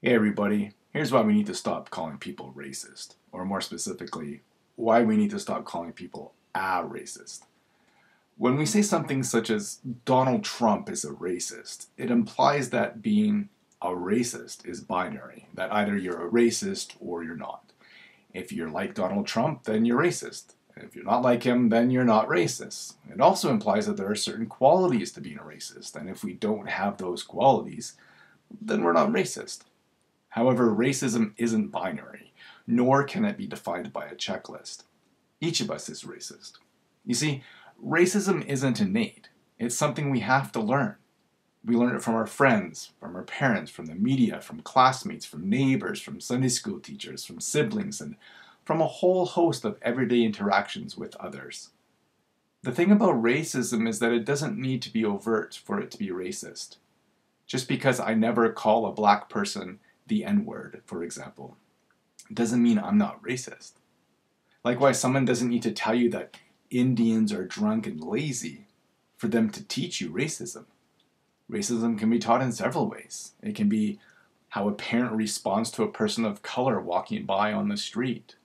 Hey everybody, here's why we need to stop calling people racist, or more specifically, why we need to stop calling people a racist. When we say something such as Donald Trump is a racist, it implies that being a racist is binary, that either you're a racist or you're not. If you're like Donald Trump, then you're racist. If you're not like him, then you're not racist. It also implies that there are certain qualities to being a racist, and if we don't have those qualities, then we're not racist. However, racism isn't binary, nor can it be defined by a checklist. Each of us is racist. You see, racism isn't innate. It's something we have to learn. We learn it from our friends, from our parents, from the media, from classmates, from neighbors, from Sunday school teachers, from siblings, and from a whole host of everyday interactions with others. The thing about racism is that it doesn't need to be overt for it to be racist. Just because I never call a black person the N-word, for example, doesn't mean I'm not racist. Likewise, someone doesn't need to tell you that Indians are drunk and lazy for them to teach you racism. Racism can be taught in several ways. It can be how a parent responds to a person of color walking by on the street,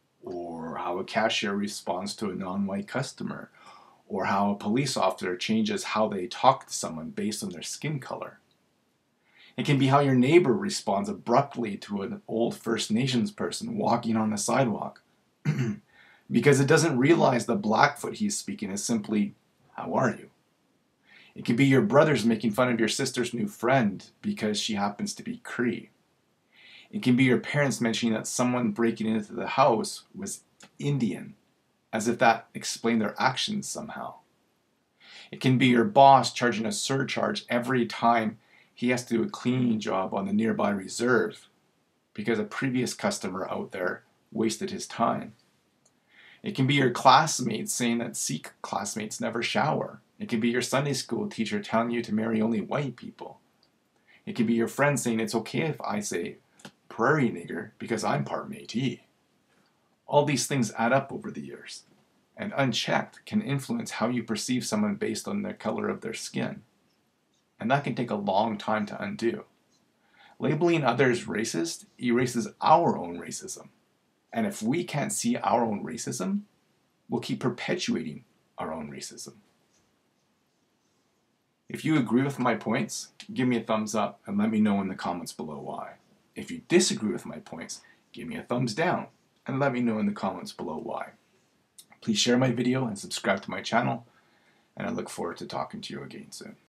or how a cashier responds to a non-white customer, or how a police officer changes how they talk to someone based on their skin color. It can be how your neighbor responds abruptly to an old First Nations person walking on the sidewalk because it doesn't realize the Blackfoot he's speaking is simply, "How are you?" It can be your brothers making fun of your sister's new friend because she happens to be Cree. It can be your parents mentioning that someone breaking into the house was Indian, as if that explained their actions somehow. It can be your boss charging a surcharge every time he has to do a cleaning job on the nearby reserve because a previous customer out there wasted his time. It can be your classmates saying that Sikh classmates never shower. It can be your Sunday school teacher telling you to marry only white people. It can be your friend saying it's okay if I say prairie nigger because I'm part Métis. All these things add up over the years, and unchecked can influence how you perceive someone based on the color of their skin. And that can take a long time to undo. Labeling others racist erases our own racism. And if we can't see our own racism, we'll keep perpetuating our own racism. If you agree with my points, give me a thumbs up and let me know in the comments below why. If you disagree with my points, give me a thumbs down and let me know in the comments below why. Please share my video and subscribe to my channel, and I look forward to talking to you again soon.